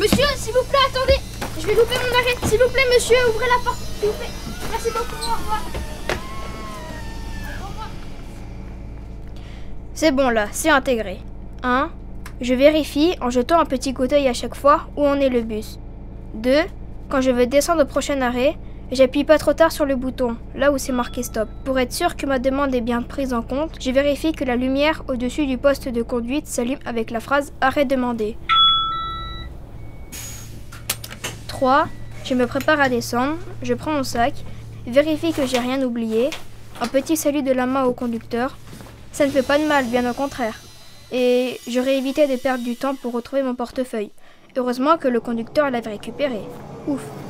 Monsieur, s'il vous plaît, attendez. Je vais louper mon arrêt. S'il vous plaît, monsieur, ouvrez la porte. S'il vous plaît. Merci beaucoup, au revoir. Au revoir. C'est bon là, c'est intégré. 1. Je vérifie en jetant un petit coup d'œil à chaque fois où en est le bus. 2. Quand je veux descendre au prochain arrêt, j'appuie pas trop tard sur le bouton, là où c'est marqué stop. Pour être sûr que ma demande est bien prise en compte, je vérifie que la lumière au-dessus du poste de conduite s'allume avec la phrase arrêt demandé. 3. Je me prépare à descendre, je prends mon sac, vérifie que j'ai rien oublié, un petit salut de la main au conducteur. Ça ne fait pas de mal, bien au contraire. Et j'aurais évité de perdre du temps pour retrouver mon portefeuille. Heureusement que le conducteur l'avait récupéré. Ouf.